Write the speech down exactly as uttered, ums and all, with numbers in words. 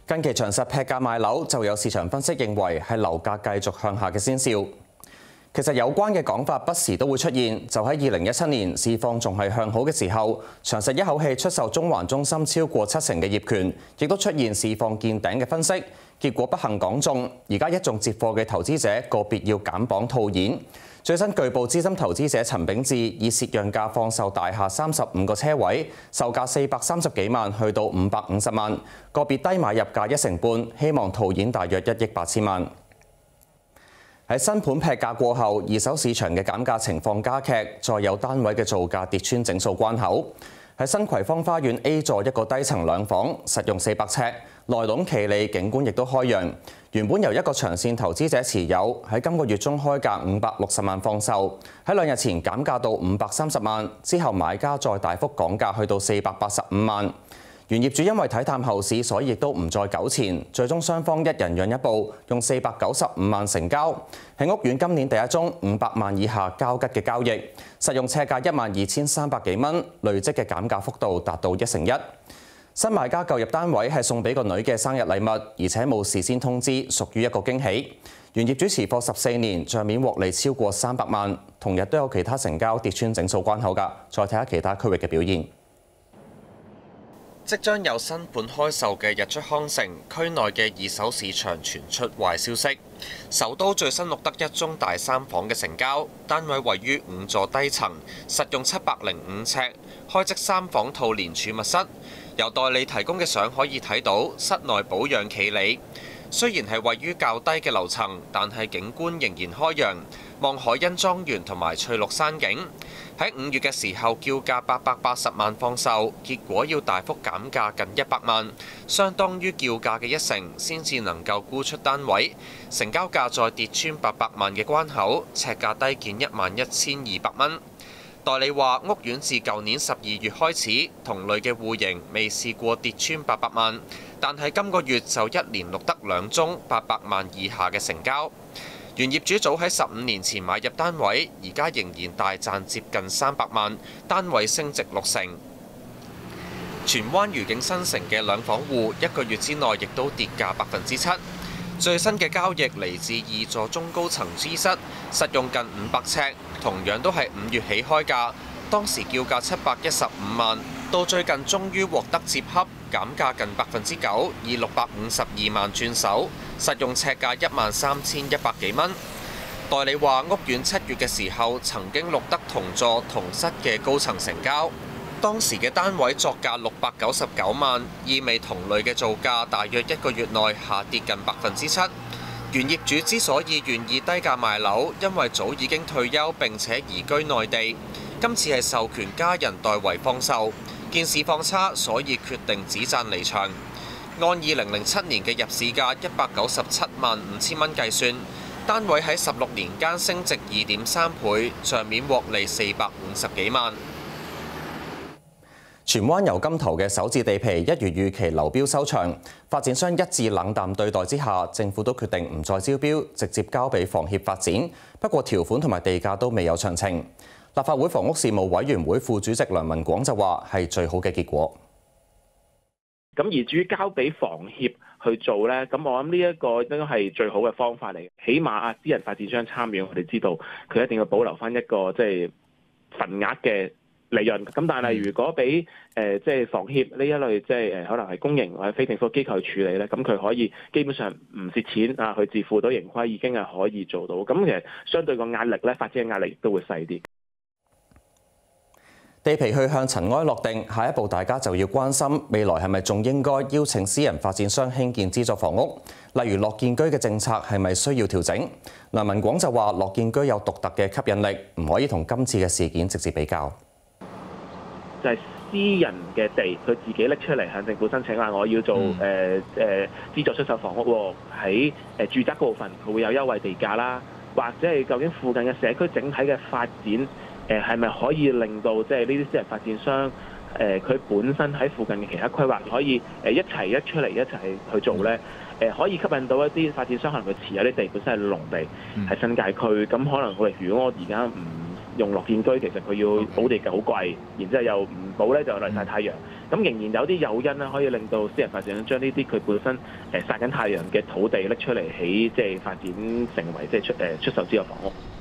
近期長實劈價賣樓，就有市場分析認為係樓價繼續向下嘅先兆。其實有關嘅講法不時都會出現，就喺二零一七年市況仲係向好嘅時候，長實一口氣出售中環中心超過七成嘅業權，亦都出現市況見頂嘅分析，結果不幸講中。而家一眾接貨嘅投資者個別要減磅套現。最新據報，資深投資者陳炳志以蝕讓價放售大廈三十五個車位，售價四百三十幾萬，去到五百五十萬，個別低買入價一成半，希望套現大約一億八千萬。喺新盤劈價過後，二手市場嘅減價情況加劇，再有單位嘅造價跌穿整數關口。喺新葵芳花園 A 座一個低層兩房，實用四百尺，內籠企理，景觀亦都開揚。原本由一個長線投資者持有，喺今個月中開價五百六十萬放售，喺兩日前減價到五百三十萬，之後買家再大幅講價去到四百八十五萬。原業主因為睇淡後市，所以亦都唔再糾纏，最終雙方一人讓一步，用四百九十五萬成交。喺屋苑今年第一宗五百萬以下交吉嘅交易，實用尺價一萬二千三百幾蚊，累積嘅減價幅度達到一成一。新買家購入單位係送俾個女嘅生日禮物，而且冇事先通知，屬於一個驚喜。原業主持貨十四年，帳面獲利超過三百萬。同日都有其他成交跌穿整數關口㗎。再睇下其他區域嘅表現。 即將有新盤開售嘅日出康城區內嘅二手市場傳出壞消息，首都最新錄得一宗大三房嘅成交，單位位於五座低層，實用七百零五尺，開則三房套連儲物室。由代理提供嘅相可以睇到，室內保養企理。雖然係位於較低嘅樓層，但係景觀仍然開揚，望海欣莊園同埋翠綠山景。喺五月嘅時候叫價八百八十萬放售，結果要大幅減價近一百萬，相當於叫價嘅一成，先至能夠沽出單位。成交價再跌穿八百萬嘅關口，尺價低見一萬一千二百蚊。代理話屋苑自舊年十二月開始，同類嘅戶型未試過跌穿八百萬，但係今個月就一連錄得兩宗八百萬以下嘅成交。原業主早喺十五年前買入單位，而家仍然大賺接近三百萬，單位升值六成。荃灣愉景新城嘅兩房戶一個月之內亦都跌價百分之七。最新嘅交易嚟自二座中高層 G 室，實用近五百尺，同樣都係五月起開價，當時叫價七百一十五萬，到最近終於獲得接洽，減價近百分之九，以六百五十二萬轉手，實用尺價一萬三千一百幾蚊。代理話屋苑七月嘅時候曾經錄得同座同室嘅高層成交，當時嘅單位作價六百九十九萬，意味同類嘅造價大約一個月內下跌近百分之七。原業主之所以願意低價賣樓，因為早已經退休並且移居內地，今次係授權家人代為放售，見市況差，所以決定止賺離場。按二零零七年嘅入市價一百九十七萬五千蚊計算，單位喺十六年間升值二點三倍，帳面獲利四百五十幾萬。 荃灣油柑頭嘅首置地皮一如預期流標收場，發展商一致冷淡對待之下，政府都決定唔再招標，直接交俾房協發展。不過條款同埋地價都未有詳情。立法會房屋事務委員會副主席梁文廣就話係最好嘅結果。 咁而至於交俾房協去做咧，咁我諗呢一個應該係最好嘅方法嚟。起碼啊，私人發展商參與，我哋知道佢一定要保留翻一個即係份額嘅利潤。咁但係如果俾誒即係房協呢一類即係誒可能係公營或者非政府機構去處理咧，咁佢可以基本上唔蝕錢啊，去自負到盈虧已經係可以做到。咁其實相對個壓力咧，發展嘅壓力亦都會細啲。 地皮去向塵埃落定，下一步大家就要關心未來係咪仲應該邀請私人發展商興建資助房屋，例如樂建居嘅政策係咪需要調整？梁文廣就話樂建居有獨特嘅吸引力，唔可以同今次嘅事件直接比較。 就係私人嘅地，佢自己拎出嚟向政府申請話，我要做誒誒資助出售房屋喎，喺誒住宅部分佢會有優惠地價啦，或者係究竟附近嘅社區整體嘅發展。誒係咪可以令到即係呢啲私人發展商誒佢本身喺附近嘅其他規劃可以誒一齊一出嚟一齊去做咧？誒可以吸引到一啲發展商，可能佢持有啲地本身係農地喺新界區，咁可能佢如果我而家唔用樂建居，其實佢要補地價好貴，然之後又唔補咧就嚟曬太陽。咁仍然有啲誘因咧，可以令到私人發展商將呢啲佢本身誒曬緊太陽嘅土地拎出嚟起，即係發展成為即係出誒出售之後房屋。